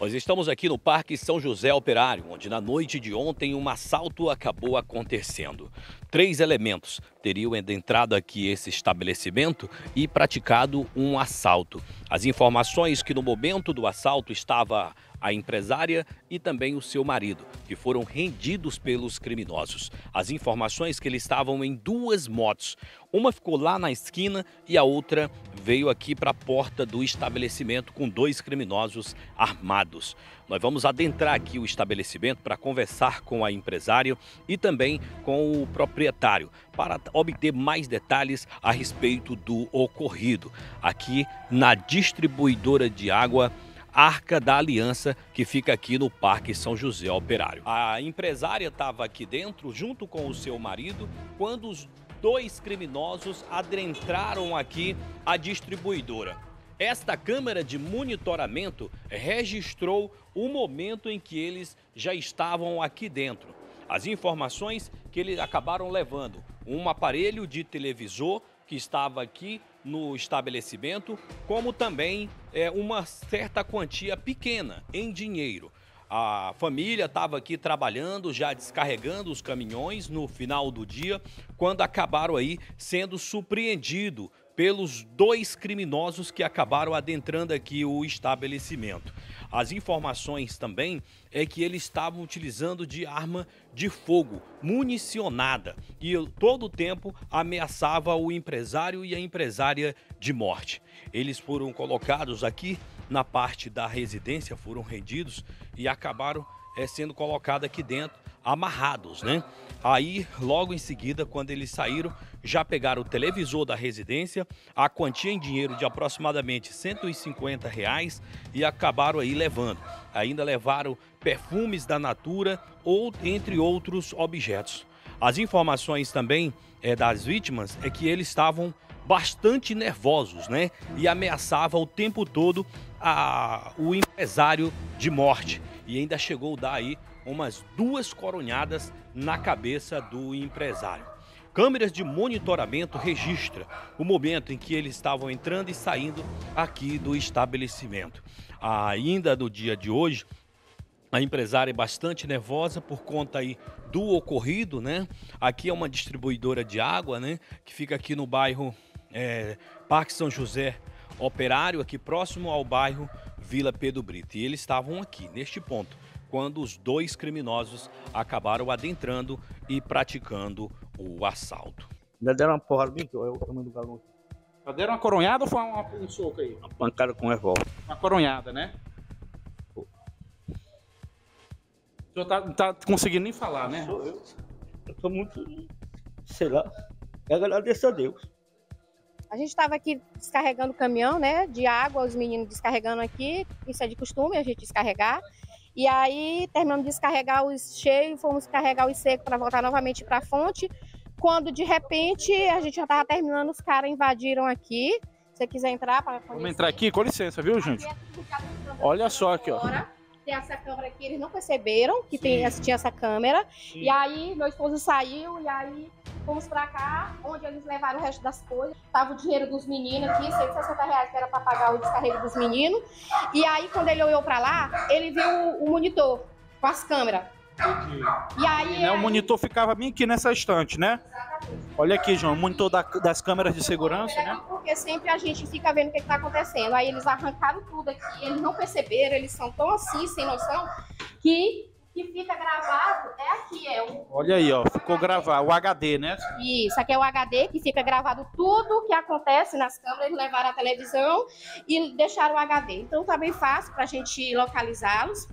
Nós estamos aqui no Parque São José Operário, onde na noite de ontem um assalto acabou acontecendo. 3 elementos teriam adentrado aqui esse estabelecimento e praticado um assalto. As informações que no momento do assalto estava a empresária e também o seu marido, que foram rendidos pelos criminosos. As informações que eles estavam em 2 motos. Uma ficou lá na esquina e a outra veio aqui para a porta do estabelecimento com 2 criminosos armados. Nós vamos adentrar aqui o estabelecimento para conversar com a empresária e também com o proprietário, para obter mais detalhes a respeito do ocorrido aqui na distribuidora de água Arca da Aliança, que fica aqui no Parque São José Operário. A empresária estava aqui dentro, junto com o seu marido, quando os 2 criminosos adentraram aqui a distribuidora. Esta câmera de monitoramento registrou o momento em que eles já estavam aqui dentro. As informações que eles acabaram levando: um aparelho de televisor que estava aqui no estabelecimento, como também uma certa quantia pequena em dinheiro. A família estava aqui trabalhando, já descarregando os caminhões no final do dia, quando acabaram aí sendo surpreendidos pelos 2 criminosos que acabaram adentrando aqui o estabelecimento. As informações também é que eles estavam utilizando de arma de fogo, municionada, e todo o tempo ameaçava o empresário e a empresária de morte. Eles foram colocados aqui na parte da residência, foram rendidos e acabaram sendo colocados aqui dentro, amarrados, né? Aí, logo em seguida, quando eles saíram, já pegaram o televisor da residência, a quantia em dinheiro de aproximadamente R$150 e acabaram aí levando. Ainda levaram perfumes da Natura, ou entre outros objetos. As informações também das vítimas é que eles estavam bastante nervosos, né? E ameaçava o tempo todo o empresário de morte. E ainda chegou a dar aí umas 2 coronhadas na cabeça do empresário. Câmeras de monitoramento registram o momento em que eles estavam entrando e saindo aqui do estabelecimento. Ainda no dia de hoje, a empresária é bastante nervosa por conta aí do ocorrido, né? Aqui é uma distribuidora de água, né? Que fica aqui no bairro Parque São José Operário, aqui próximo ao bairro Vila Pedro Brito. E eles estavam aqui, neste ponto, quando os 2 criminosos acabaram adentrando e praticando o assalto. Ainda deram uma porrada bem que eu mando o galão aqui. Deram uma coronhada ou foi um soco aí? Uma pancada com revólver. Uma coronhada, né? O senhor não tá conseguindo nem falar, né? Eu tô muito, sei lá, eu agradeço a Deus. A gente estava aqui descarregando o caminhão, né, de água, os meninos descarregando aqui, isso é de costume, a gente descarregar. E aí terminamos de descarregar os cheios, fomos carregar os secos para voltar novamente para a fonte, quando de repente a gente já estava terminando, os caras invadiram aqui. Se você quiser entrar para conhecer. Vamos entrar aqui, com licença, viu, gente? Olha só aqui, ó. Tem essa câmera aqui, eles não perceberam que tinha essa câmera. Sim. E aí meu esposo saiu e aí fomos pra cá, onde eles levaram o resto das coisas. Tava o dinheiro dos meninos aqui, R$160 que era pra pagar o descarrego dos meninos. E aí quando ele olhou pra lá, ele viu o monitor com as câmeras. E aí, o monitor ficava bem aqui nessa estante, né? Exatamente. Olha aqui, João, o monitor das câmeras de segurança, né? Porque sempre a gente fica vendo o que está acontecendo. Aí eles arrancaram tudo aqui, eles não perceberam, eles são tão assim, sem noção, que fica gravado aqui, Olha aí, ó, ficou gravado, o HD, né? Isso, aqui é o HD, que fica gravado tudo o que acontece nas câmeras, eles levaram a televisão e deixaram o HD. Então tá bem fácil para a gente localizá-los.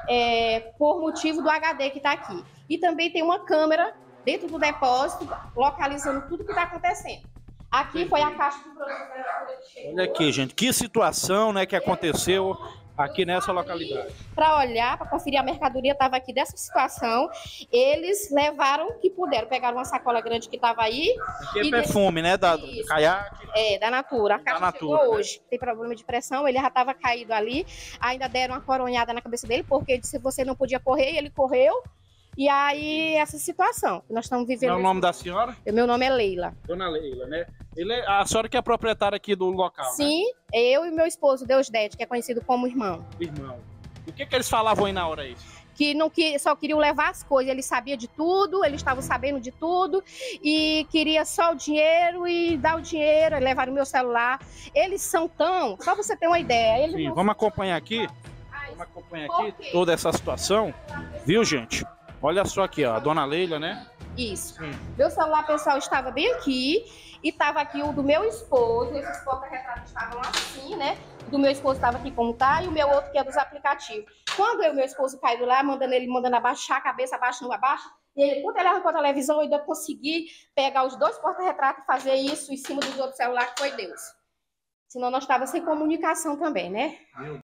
Por motivo do HD que está aqui. E também tem uma câmera dentro do depósito, localizando tudo que está acontecendo. Aqui foi a caixa de produtos. Olha aqui, gente, que situação, né, que aconteceu aqui nessa localidade. Para olhar, para conferir a mercadoria, estava aqui dessa situação. Eles levaram o que puderam. Pegaram uma sacola grande que estava aí. Aqui é perfume, né? Da caiaque. Da Natura. A caixa chegou hoje. Tem problema de pressão, ele já estava caído ali. Ainda deram uma coronhada na cabeça dele, porque ele disse que você não podia correr, e ele correu. E aí, essa situação que nós estamos vivendo. Qual é o nome da senhora? Meu nome é Leila. Dona Leila, né? A senhora que é proprietária aqui do local, sim, né? Eu e meu esposo, Deusdete, que é conhecido como irmão. Irmão. O que eles falavam aí na hora aí? Que só queriam levar as coisas, ele sabia de tudo, eles estavam sabendo de tudo e queria só o dinheiro e dar o dinheiro, levar o meu celular. Eles são tão, só você ter uma ideia. Eles Sim, não... vamos acompanhar aqui. Vamos acompanhar aqui toda essa situação, viu, gente? Olha só aqui, ó, a dona Leila, né? Isso. Meu celular pessoal estava bem aqui e estava aqui o do meu esposo. Esses porta-retratos estavam assim, né? O do meu esposo estava aqui como tá e o meu outro que é dos aplicativos. Quando eu e meu esposo caiu lá, mandando abaixar a cabeça, abaixo, e ele, quando ele arrancou a televisão, eu ainda consegui pegar os 2 porta-retratos e fazer isso em cima dos outros celulares, que foi Deus. Senão nós estávamos sem comunicação também, né?